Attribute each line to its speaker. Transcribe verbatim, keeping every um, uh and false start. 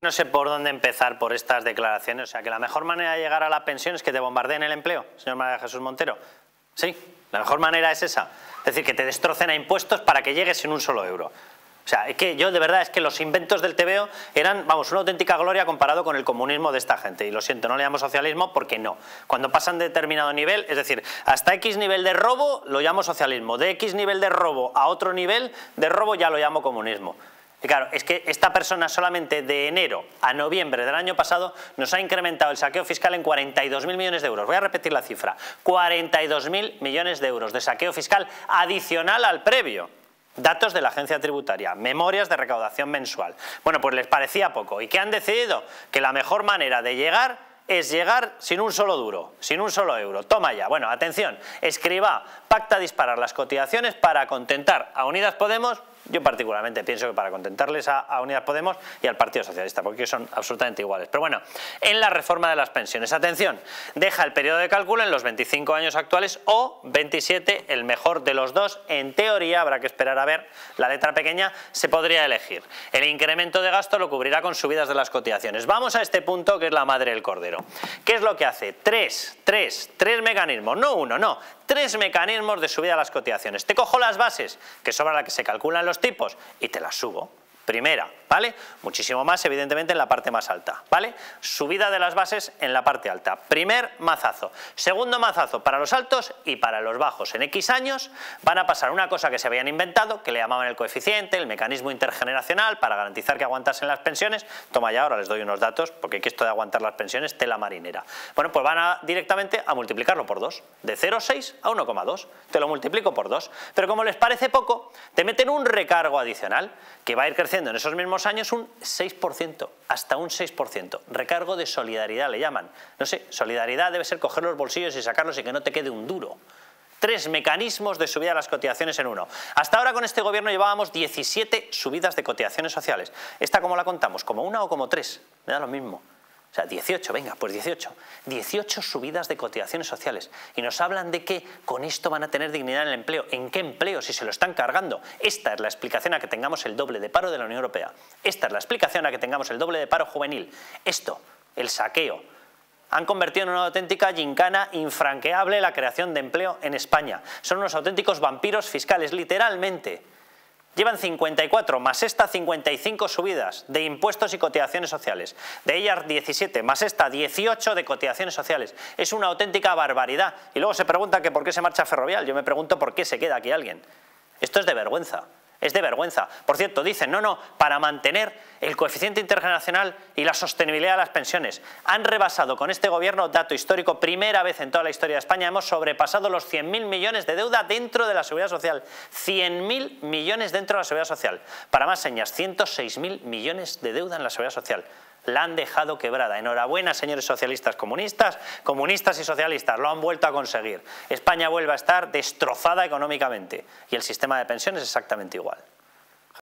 Speaker 1: No sé por dónde empezar por estas declaraciones. O sea, que la mejor manera de llegar a la pensión es que te bombardeen el empleo, señor María Jesús Montero. Sí, la mejor manera es esa. Es decir, que te destrocen a impuestos para que llegues sin un solo euro. O sea, es que yo de verdad es que los inventos del tebeo eran, vamos, una auténtica gloria comparado con el comunismo de esta gente. Y lo siento, no le llamo socialismo porque no. Cuando pasan de determinado nivel, es decir, hasta X nivel de robo lo llamo socialismo. De X nivel de robo a otro nivel de robo ya lo llamo comunismo. Y claro, es que esta persona solamente de enero a noviembre del año pasado nos ha incrementado el saqueo fiscal en cuarenta y dos mil millones de euros. Voy a repetir la cifra. cuarenta y dos mil millones de euros de saqueo fiscal adicional al previo. Datos de la agencia tributaria, memorias de recaudación mensual. Bueno, pues les parecía poco. ¿Y qué han decidido? Que la mejor manera de llegar es llegar sin un solo duro, sin un solo euro. Toma ya. Bueno, atención, Escrivá pacta disparar las cotizaciones para contentar a Unidas Podemos. Yo particularmente pienso que para contentarles a, a Unidas Podemos y al Partido Socialista, porque son absolutamente iguales. Pero bueno, en la reforma de las pensiones, atención, deja el periodo de cálculo en los veinticinco años actuales o veintisiete, el mejor de los dos. En teoría, habrá que esperar a ver, la letra pequeña se podría elegir. El incremento de gasto lo cubrirá con subidas de las cotizaciones. Vamos a este punto que es la madre del cordero. ¿Qué es lo que hace? Tres, tres, tres mecanismos, no uno, no. Tres mecanismos de subida de las cotizaciones. Te cojo las bases, que sobre las que se calculan los tipos, y te las subo. Primera, ¿vale? Muchísimo más, evidentemente, en la parte más alta, ¿vale? Subida de las bases en la parte alta. Primer mazazo. Segundo mazazo para los altos y para los bajos. En X años van a pasar una cosa que se habían inventado, que le llamaban el coeficiente, el mecanismo intergeneracional, para garantizar que aguantasen las pensiones. Toma ya, ahora les doy unos datos, porque aquí esto de aguantar las pensiones, tela marinera. Bueno, pues van a directamente a multiplicarlo por dos. De cero coma seis a uno coma dos. Te lo multiplico por dos. Pero como les parece poco, te meten un recargo adicional, que va a ir creciendo en esos mismos años un seis por ciento, hasta un seis por ciento. Recargo de solidaridad le llaman. No sé, solidaridad debe ser coger los bolsillos y sacarlos y que no te quede un duro. Tres mecanismos de subida de las cotizaciones en uno. Hasta ahora con este gobierno llevábamos diecisiete subidas de cotizaciones sociales. ¿Esta cómo la contamos? ¿Como una o como tres? Me da lo mismo. O sea, dieciocho, venga, pues dieciocho. dieciocho subidas de cotizaciones sociales. Y nos hablan de que con esto van a tener dignidad en el empleo. ¿En qué empleo? Si se lo están cargando. Esta es la explicación a que tengamos el doble de paro de la Unión Europea. Esta es la explicación a que tengamos el doble de paro juvenil. Esto, el saqueo. Han convertido en una auténtica gincana infranqueable la creación de empleo en España. Son unos auténticos vampiros fiscales, literalmente. Llevan cincuenta y cuatro, más esta cincuenta y cinco subidas de impuestos y cotizaciones sociales. De ellas diecisiete, más esta dieciocho de cotizaciones sociales. Es una auténtica barbaridad. Y luego se pregunta que por qué se marcha Ferrovial. Yo me pregunto por qué se queda aquí alguien. Esto es de vergüenza. Es de vergüenza. Por cierto, dicen, no, no, para mantener el coeficiente intergeneracional y la sostenibilidad de las pensiones. Han rebasado con este gobierno, dato histórico, primera vez en toda la historia de España, hemos sobrepasado los cien mil millones de deuda dentro de la seguridad social. cien mil millones dentro de la seguridad social. Para más señas, ciento seis mil millones de deuda en la seguridad social. La han dejado quebrada. Enhorabuena, señores socialistas comunistas, comunistas y socialistas, lo han vuelto a conseguir. España vuelve a estar destrozada económicamente y el sistema de pensiones exactamente igual.